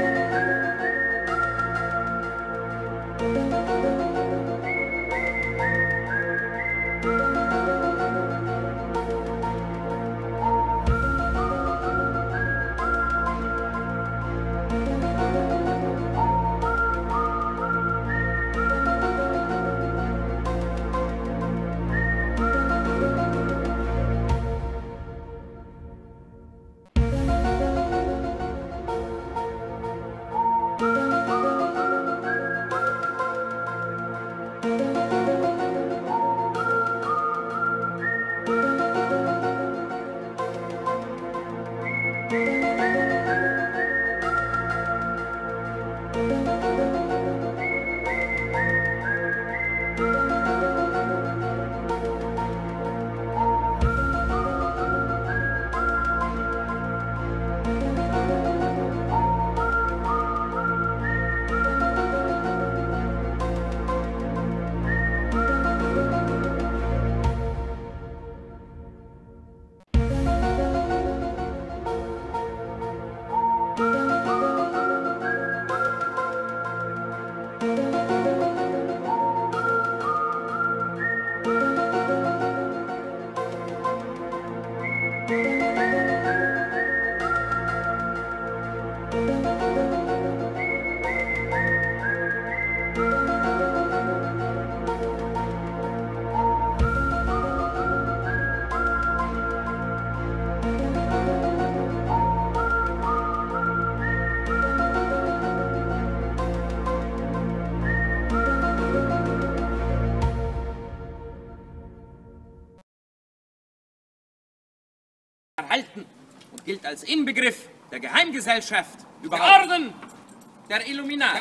erhalten und gilt als Inbegriff der Geheimgesellschaft über Orden der Illuminat.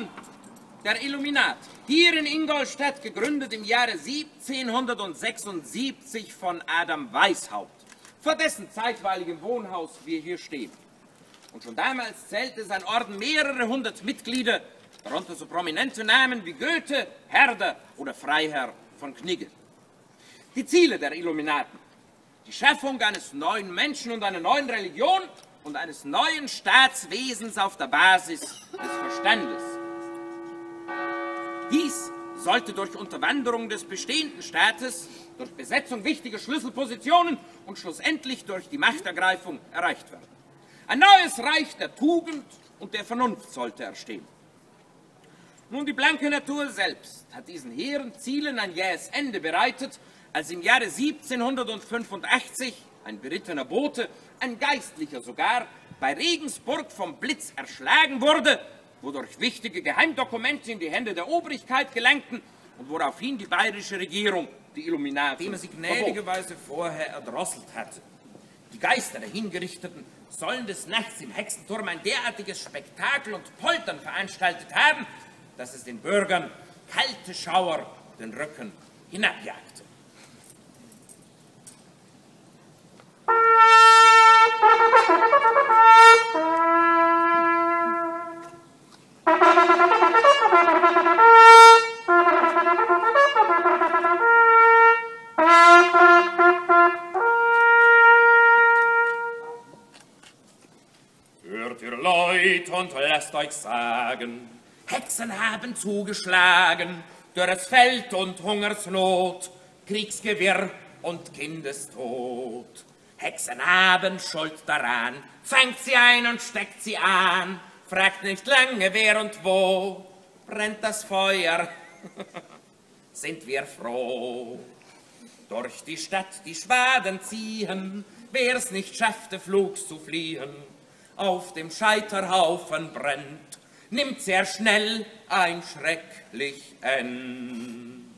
Der Illuminat. Hier in Ingolstadt gegründet im Jahre 1776 von Adam Weishaupt, vor dessen zeitweiligem Wohnhaus wir hier stehen. Und schon damals zählte sein Orden mehrere hundert Mitglieder, darunter so prominente Namen wie Goethe, Herder oder Freiherr von Knigge. Die Ziele der Illuminaten: die Schaffung eines neuen Menschen und einer neuen Religion und eines neuen Staatswesens auf der Basis des Verstandes. Dies sollte durch Unterwanderung des bestehenden Staates, durch Besetzung wichtiger Schlüsselpositionen und schlussendlich durch die Machtergreifung erreicht werden. Ein neues Reich der Tugend und der Vernunft sollte entstehen. Nun, die blanke Natur selbst hat diesen hehren Zielen ein jähes Ende bereitet, als im Jahre 1785 ein berittener Bote, ein Geistlicher sogar, bei Regensburg vom Blitz erschlagen wurde, wodurch wichtige Geheimdokumente in die Hände der Obrigkeit gelangten und woraufhin die bayerische Regierung die Illuminaten, dem er sie gnädigerweise vorher erdrosselt hatte. Die Geister der Hingerichteten sollen des Nachts im Hexenturm ein derartiges Spektakel und Poltern veranstaltet haben, dass es den Bürgern kalte Schauer den Rücken hinabjagte. Hört ihr Leut und lasst euch sagen, Hexen haben zugeschlagen, dürres Feld und Hungersnot, Kriegsgewirr und Kindestod. Hexen haben Schuld daran, fangt sie ein und steckt sie an, fragt nicht lange wer und wo, brennt das Feuer, sind wir froh. Durch die Stadt die Schwaden ziehen, wer's nicht schaffte, flugs zu fliehen, auf dem Scheiterhaufen brennt, nimmt sehr schnell ein schrecklich End.